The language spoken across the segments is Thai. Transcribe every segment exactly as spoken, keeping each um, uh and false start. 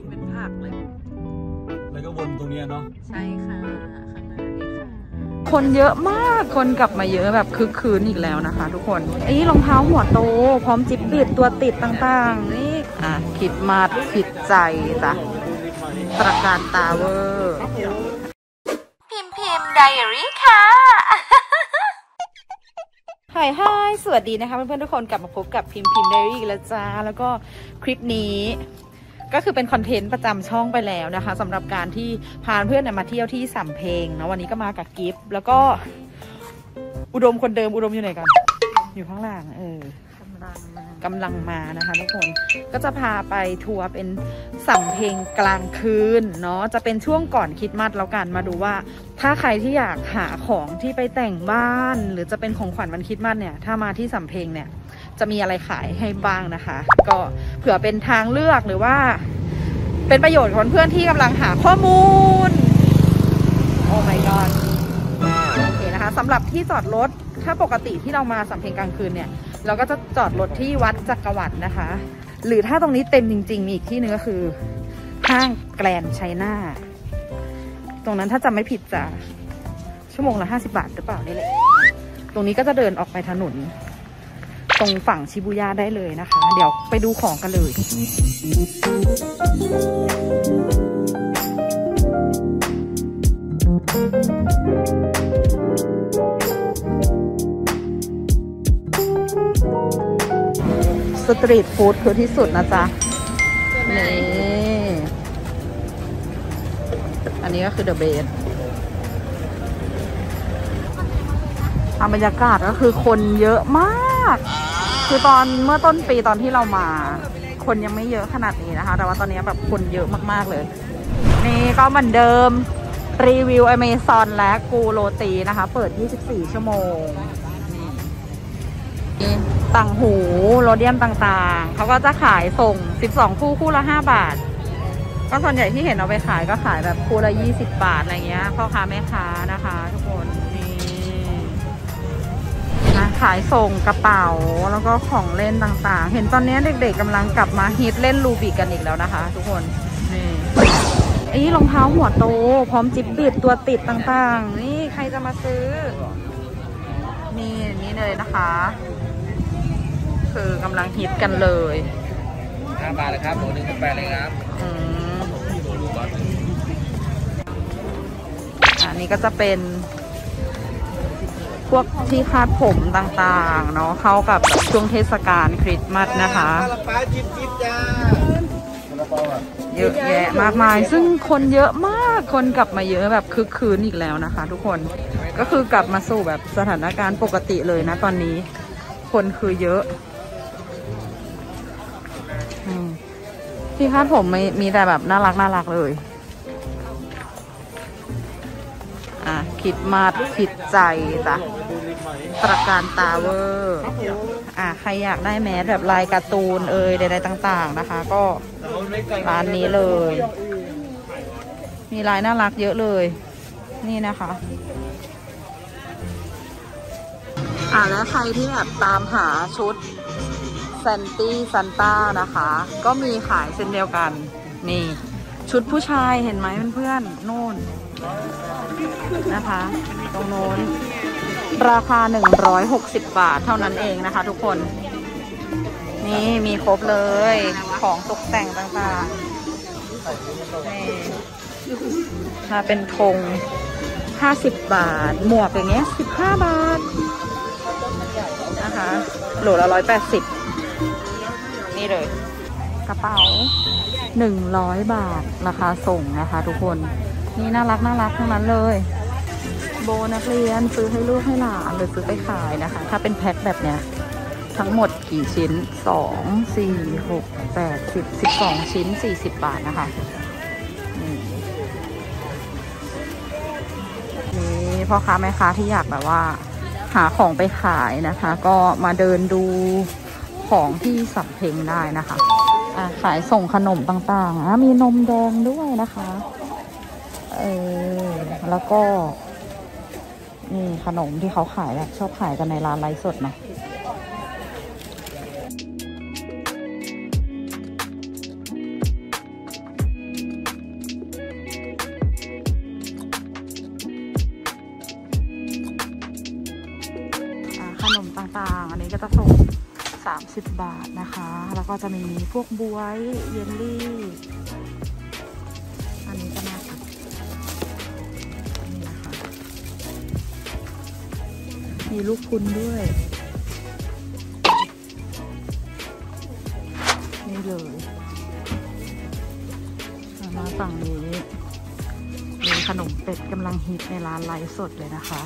นเป็นผักเลยแล้วก็วนตรงนี้เนาะใช่ค่ะข้างหน้านี่ค่ะคนเยอะมากคนกลับมาเยอะแบบคึกคืนอีกแล้วนะคะทุกคนไอ้รองเท้าหัวโตพร้อมจิบบิดตัวติดต่างๆนี่อ่ะคิดมาคิดใจจ้ะตระการตาเวอร์พิมพิมไดอารี่ค่ะฮายฮายสวัสดีนะคะเพื่อนๆทุกคนกลับมาพบกับพิมพิมไดอารี่อีกแล้วจ้าแล้วก็คลิปนี้ก็คือเป็นคอนเทนต์ประจำช่องไปแล้วนะคะสำหรับการที่พาเพื่อนมาเที่ยวที่สำเพ็งนะวันนี้ก็มากับกิฟต์แล้วก็อุดมคนเดิมอุดมอยู่ไหนกันอยู่ข้างล่างเออกำลังมากำลังมานะคะทุกคนก็จะพาไปทัวร์เป็นสำเพ็งกลางคืนเนาะจะเป็นช่วงก่อนคริสต์มาสแล้วกันมาดูว่าถ้าใครที่อยากหาของที่ไปแต่งบ้านหรือจะเป็นของขวัญวันคริสต์มาสเนี่ยถ้ามาที่สำเพ็งเนี่ยจะมีอะไรขายให้บ้างนะคะก็เผื่อเป็นทางเลือกหรือว่าเป็นประโยชน์ของเพื่อนที่กำลังหาข้อมูลโอ้ my god โอเคนะคะสำหรับที่จอดรถถ้าปกติที่เรามาสำเพ็งกลางคืนเนี่ยเราก็จะจอดรถที่วัดจักรวรรดินะคะหรือถ้าตรงนี้เต็มจริงๆมีอีกที่หนึ่งก็คือห้างแกรนด์ไชน่าตรงนั้นถ้าจำไม่ผิดจะชั่วโมงละห้าสิบบาทหรือเปล่านี่แหละตรงนี้ก็จะเดินออกไปถนนตรงฝั่งชิบูย่าได้เลยนะคะเดี๋ยวไปดูของกันเลยสตรีทฟู้ดคือที่สุดนะจ๊ะนี่อันนี้ก็คือเดอะเบสบรรยากาศก็คือคนเยอะมากคือตอนเมื่อต้นปีตอนที่เรามาคนยังไม่เยอะขนาดนี้นะคะแต่ว่าตอนนี้แบบคนเยอะมากๆเลยนี่ก็เหมือนเดิมรีวิว Amazon และกูโรตีนะคะเปิดยี่สิบสี่ชั่วโมงนี่ต่างหูโรเดียมต่างๆเขาก็จะขายส่งสิบสองคู่คู่ละห้าบาทก็ส่วนใหญ่ที่เห็นเอาไปขายก็ขายแบบคู่ละยี่สิบบาทอะไรเงี้ยพ่อค้าแม่ค้านะคะทุกคนขายส่งกระเป๋าแล้วก็ของเล่นต่างๆเห็นตอนนี้เด็กๆกำลังกลับมาฮิตเล่นลูบิกกันอีกแล้วนะคะทุกคนนี่ไอ้รองเท้าหัวโตพร้อมจิบบิดตัวติดต่างๆนี่ใครจะมาซื้อนี่นี่เลยนะคะคือกำลังฮิตกันเลยห้าบาทเลยครับโหนึ่งสิบแปดเลยครับอืมอันนี้ก็จะเป็นพวกที่คาดผมต่างๆเนาะเข้ากับช่วงเทศกาลคริสต์มาสนะคะเยอะแยะมากมายซึ่งคนเยอะมากคนกลับมาเยอะแบบคึกคืนอีกแล้วนะคะทุกคนก็คือกลับมาสู่แบบสถานการณ์ปกติเลยนะตอนนี้คนคือเยอะที่คาดผมมีมีแต่แบบน่ารักน่ารักเลยอ่ะคิดมาคิดใจจ้ะตระการตาเวอร์อ่ะใครอยากได้แมสแบบลายการ์ตูนเอ่ยใดๆต่างๆนะคะก็ร้านนี้เลยมีลายน่ารักเยอะเลยนี่นะคะอ่ะแล้วใครที่แบบตามหาชุดแซนตี้ซันต้านะคะก็มีขายเช่นเดียวกันนี่ชุดผู้ชายเห็นไหมเพื่อนๆนู่นนะคะตรงโน้นราคาหนึ่งร้อยหกสิบบาทเท่านั้นเองนะคะทุกคนนี่มีครบเลยของตกแต่งต่างๆนี่มาเป็นธงห้าสิบบาทหมวกอย่างเงี้ยสิบห้าบาทนะคะโหลละร้อยแปดสิบนี่เลยกระเป๋าหนึ่งร้อยบาทราคาส่งนะคะทุกคนนี่น่ารักน่ารักทั้งนั้นเลยโบนักเรียนซื้อให้ลูกให้หลานหรือซื้อไปขายนะคะถ้าเป็นแพ็คแบบเนี้ยทั้งหมดกี่ชิ้นสองสี่หกแปดสิบสิบสองชิ้นสี่สิบบาทนะคะนี่พ่อค้าแม่ค้าที่อยากแบบว่าหาของไปขายนะคะก็มาเดินดูของที่สำเพ็งได้นะคะอ่ะขายส่งขนมต่างๆนะมีนมแดงด้วยนะคะเออแล้วก็นี่ขนมที่เขาขายแบบชอบขายกันในร้านไลฟ์สดเนาะจะส่งสามสิบบาทนะคะแล้วก็จะมีพวกบ๊วยเยลลี่อันนี้ก็น่ากินนี่นะคะมีลูกพุนด้วยนี่เลยมาฝั่งนี้มีขนมเป็ดกำลังฮิตในร้านไลฟ์สดเลยนะคะ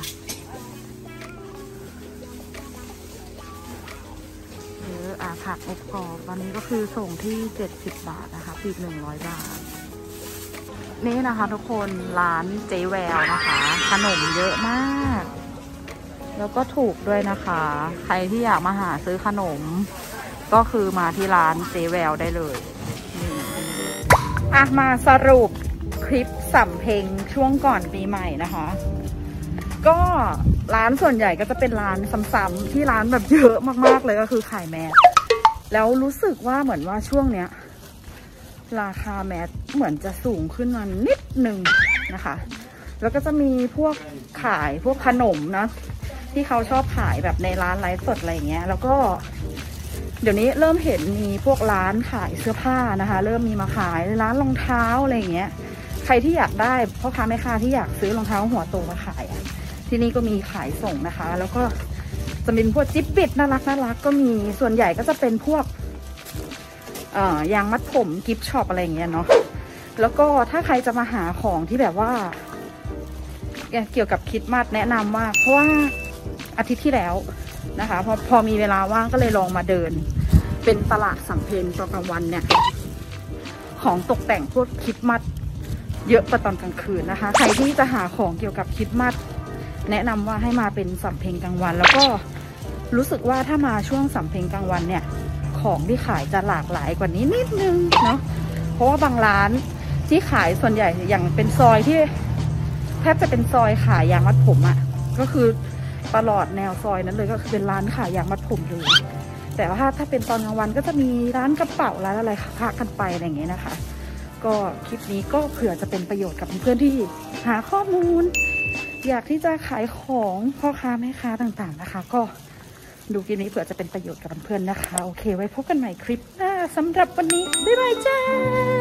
หรืออาผักอบกรอบวันนี้ก็คือส่งที่เจ็ดสิบบาทนะคะปีกหนึ่งร้อยบาทนี่นะคะทุกคนร้านเจ๊แววนะคะขนมเยอะมากแล้วก็ถูกด้วยนะคะใครที่อยากมาหาซื้อขนมก็คือมาที่ร้านเจ๊แววได้เลยอ่ะมาสรุปคลิปสำเพ็งช่วงก่อนปีใหม่นะคะก็ร้านส่วนใหญ่ก็จะเป็นร้านซ้ำๆที่ร้านแบบเยอะมากๆเลยก็คือขายแมสแล้วรู้สึกว่าเหมือนว่าช่วงเนี้ยราคาแมสเหมือนจะสูงขึ้นมานิดนึงนะคะแล้วก็จะมีพวกขายพวกขนมนะที่เขาชอบขายแบบในร้านไลฟ์สดอะไรเงี้ยแล้วก็เดี๋ยวนี้เริ่มเห็นมีพวกร้านขายเสื้อผ้านะคะเริ่มมีมาขายร้านรองเท้าอะไรอย่างเงี้ยใครที่อยากได้พ่อค้าแม่ค้าที่อยากซื้อรองเท้าหัวโตมาขายอ่ะที่นี่ก็มีขายส่งนะคะแล้วก็จะเป็นพวกจิ๊บปิดน่ารักน่ารักก็มีส่วนใหญ่ก็จะเป็นพวกเอ่อยางมัดผมกิฟต์ช็อปอะไรอย่างเงี้ยเนาะแล้วก็ถ้าใครจะมาหาของที่แบบว่าเกี่ยวกับคริสต์มาสแนะนำว่าเพราะว่าอาทิตย์ที่แล้วนะคะพอพอมีเวลาว่างก็เลยลองมาเดินเป็นตลาดสำเพ็งตอนกลางวันเนี่ยของตกแต่งพวกคริสต์มาสเยอะกว่าตอนกลางคืนนะคะใครที่จะหาของเกี่ยวกับคริสต์มาสแนะนำว่าให้มาเป็นสำเพ็งกลางวันแล้วก็รู้สึกว่าถ้ามาช่วงสำเพ็งกลางวันเนี่ยของที่ขายจะหลากหลายกว่านี้นิดนึงเนาะเพราะว่าบางร้านที่ขายส่วนใหญ่อย่างเป็นซอยที่แทบจะเป็นซอยขายยางมัดผมอะ่ะก็คือตลอดแนวซอยนั้นเลยก็คือเป็นร้านขายยางมัดผมเลยแต่ว่าถ้าถ้าเป็นตอนกลางวันก็จะมีร้านกระเป๋าร้านอะไรค้ากันไปอะไรอย่างเงี้ยนะคะก็คลิปนี้ก็เผื่อจะเป็นประโยชน์กับเพื่อนที่หาข้อมูลอยากที่จะขายของพ่อค้าแม่ค้าต่างๆนะคะก็ดูคลิปนี้เผื่อจะเป็นประโยชน์กับเพื่อนๆนะคะโอเคไว้พบกันใหม่คลิปหน้าสำหรับวันนี้บ๊ายบายจ้า